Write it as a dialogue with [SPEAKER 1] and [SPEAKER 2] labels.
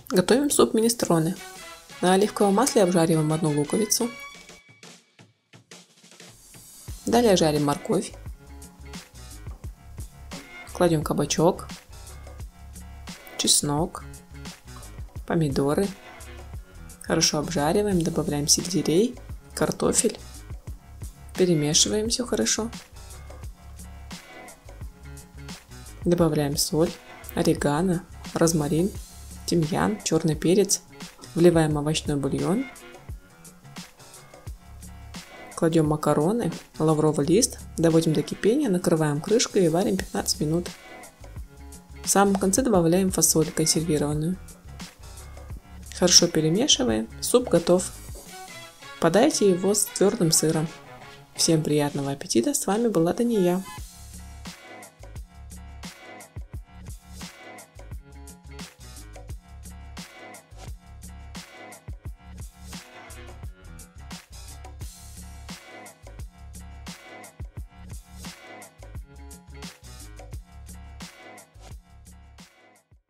[SPEAKER 1] Готовим суп минестроне. На оливковом масле обжариваем одну луковицу. Далее жарим морковь. Кладем кабачок, чеснок, помидоры. Хорошо обжариваем, добавляем сельдерей, картофель. Перемешиваем все хорошо. Добавляем соль, орегано, розмарин, тимьян, черный перец. Вливаем овощной бульон. Кладем макароны, лавровый лист, доводим до кипения, накрываем крышкой и варим 15 минут. В самом конце добавляем фасоль консервированную. Хорошо перемешиваем, суп готов. Подайте его с твердым сыром. Всем приятного аппетита, с вами была Дания.